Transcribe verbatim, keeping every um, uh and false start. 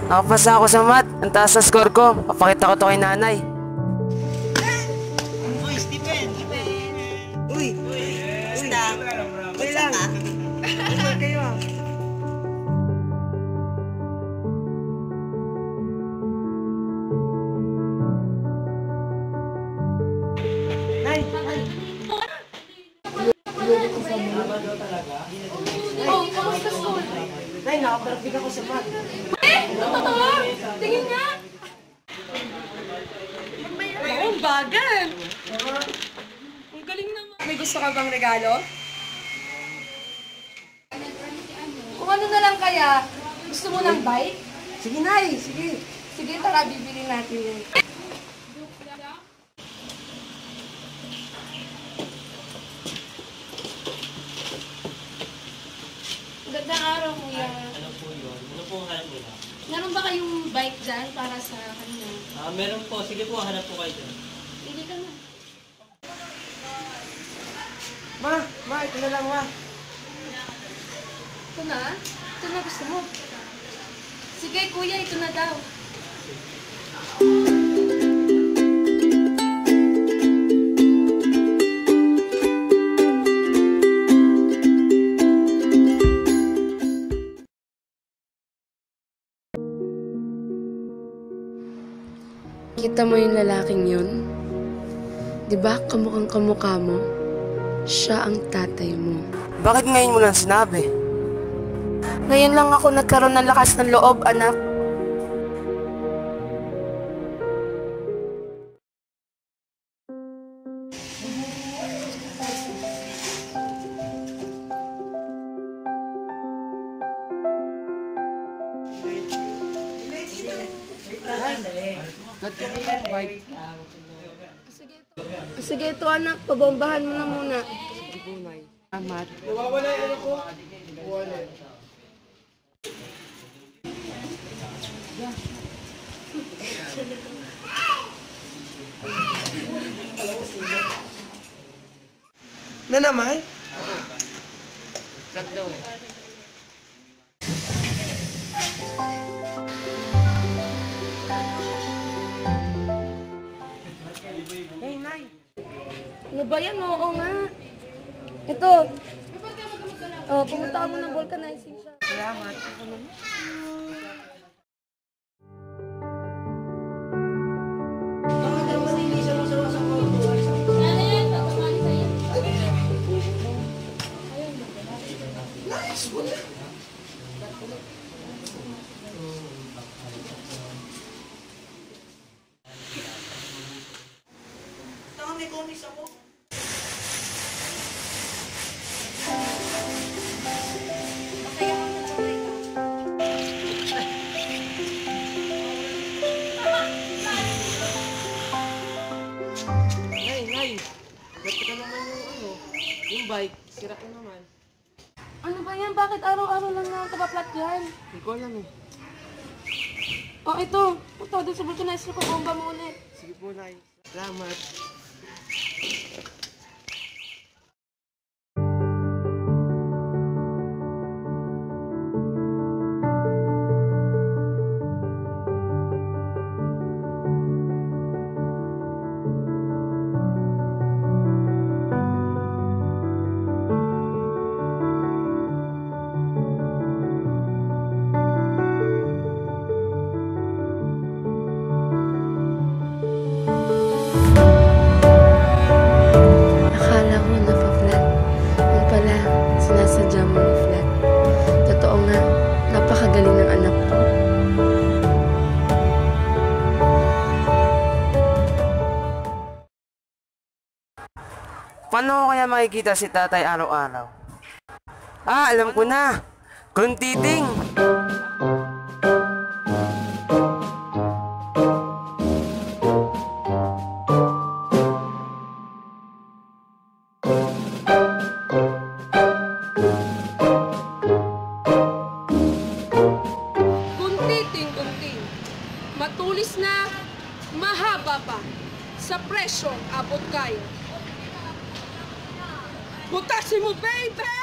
Nakapasa ako sa math. Ang taas sa score ko. Papakita ko to kay nanay. Uy, Stephen! Uy! Uy! Basta! Uy lang! Uy kayo ah! Nay! Nay! Oh, kamusta school? Nay, nakaparapig ako sa math. Eh, totoo? Tingin nga. Oo, ang bagal. Ang galing naman. May gusto ka bang regalo? Kung ano na lang kaya, gusto mo ng bike? Sige, Nay! Sige! Sige, tara, bibili natin yan. Gandang araw, kuya. Ano po yun? Ano po ang hanap mo na? Meron ba kayong bike dyan para sa kanina? Ah, meron po. Sige po, hanap po kayo dyan. Hindi ka na. Ma! Ma! Ito na lang, ma! Ito na? Ito na gusto mo? Sige, kuya, ito na daw. Kita mo yung lalaking yun? Di ba kamukhang kamukha mo? Siya ang tatay mo. Bakit ngayon mo lang sinabi? Ngayon lang ako nagkaroon ng lakas ng loob, anak. Sige, ito anak, pabombahan mo na muna. Sige po, Nay. Amat. Nawawala yung ano ko? Wala. Na naman? Cut daw eh. Hey, Nay! Ano ba yan? Oo nga. Ito. Oh, pumunta ka mo ng vulcanizing siya. Salamat. Tama, may comics ako. Nay, Nay! Ba't ka naman yung ano? Yung bike, sira ko naman. Ano ba yan? Bakit araw-araw lang na kapaplat yan? Hindi ko alam eh. Oh, ito. Ito, doon sa vulcanizer ko, bomba mo ulit. Sige po, Nay. Salamat. Akala ko napaflat. Yung pala, sinasadya mo ni flat. Totoo nga, napakagaling ng anak ko. Paano ko kaya makikita si tatay araw-araw? Ah, alam ko na! Kuntiting! Kunti-ting-kunting. Matulis na, mahaba pa. Sa presyong abot kaya. Butasin mo, baby!